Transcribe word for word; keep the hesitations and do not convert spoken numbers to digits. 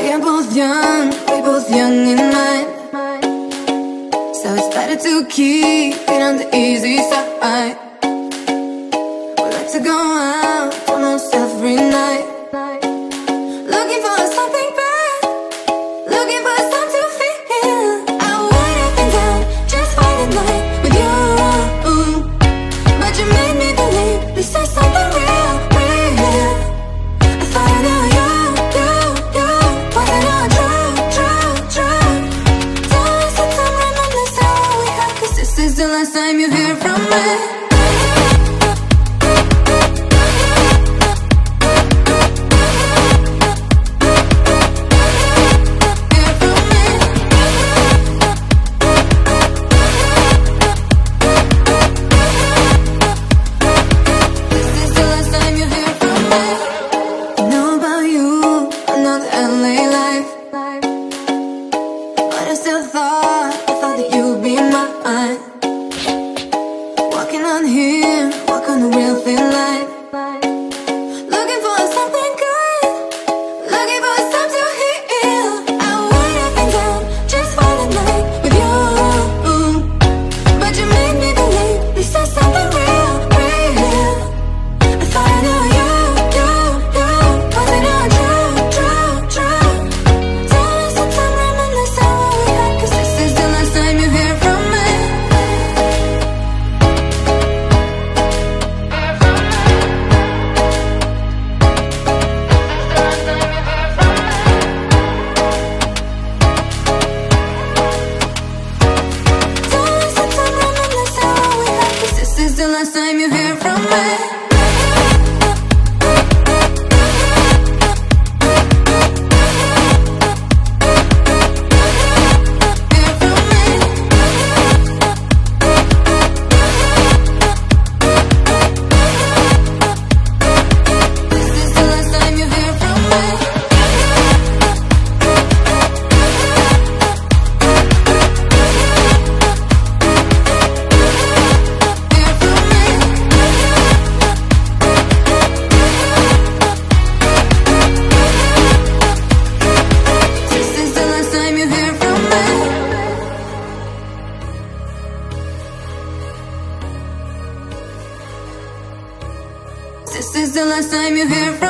We are both young, we both young in mind, so it's better to keep it on the easy side. We like to go out almost every night, looking for something bad, looking for something to feel. I went up and down just for the night with you, but you made me believe this is something real, real. I thought I knew you, you, you, wasn't all true, true, true. Don't waste the time, reminisce how we had, 'cause this is the last time you hear from me. This is the last time you hear from me.